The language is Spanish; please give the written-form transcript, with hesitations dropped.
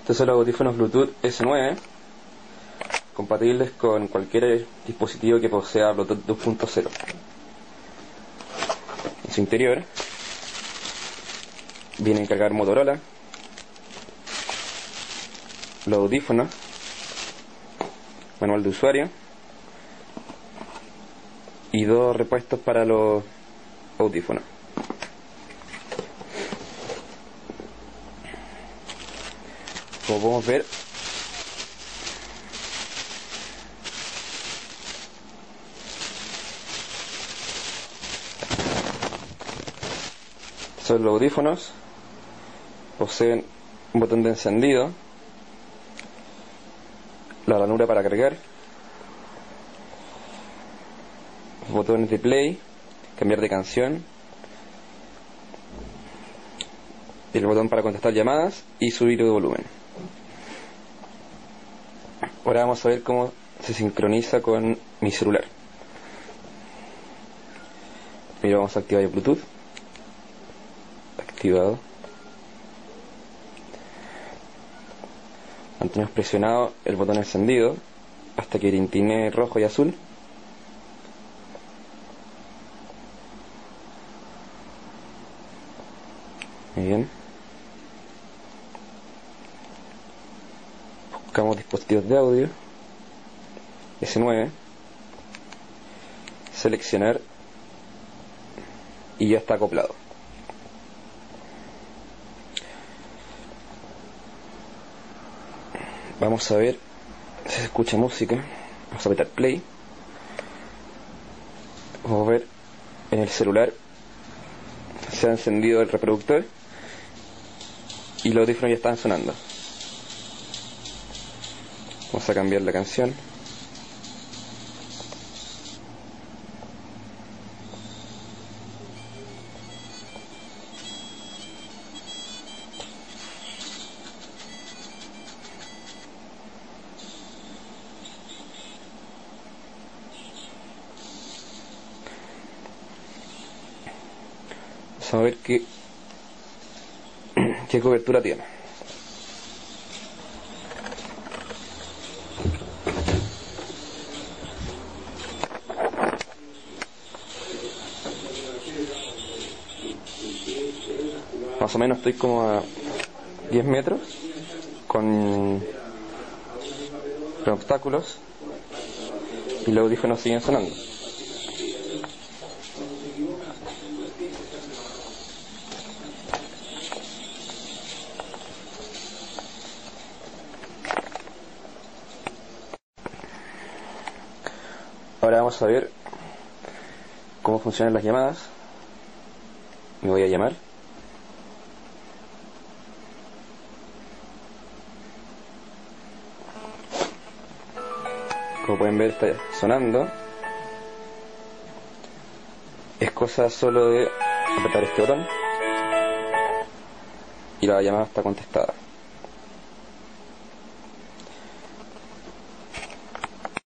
Estos son los audífonos Bluetooth S9, compatibles con cualquier dispositivo que posea Bluetooth 2.0. En su interior viene a cargar Motorola, los audífonos, manual de usuario y dos repuestos para los audífonos. Como podemos ver, son los audífonos, poseen un botón de encendido, la ranura para cargar, botones de play, cambiar de canción, el botón para contestar llamadas y subir de volumen. Ahora vamos a ver cómo se sincroniza con mi celular. Primero vamos a activar el Bluetooth. Activado. Mantenemos presionado el botón encendido hasta que tintine rojo y azul. Muy bien. Buscamos dispositivos de audio. S9. Seleccionar. Y ya está acoplado. Vamos a ver si se escucha música. Vamos a apretar play. Vamos a ver en el celular se ha encendido el reproductor y los audífonos ya están sonando. Vamos a cambiar la canción. Vamos a ver qué cobertura tiene. Más o menos estoy como a 10 metros con obstáculos y los audífonos siguen sonando. Ahora vamos a ver cómo funcionan las llamadas. Me voy a llamar. Como pueden ver, está sonando. Es cosa solo de apretar este botón y la llamada está contestada.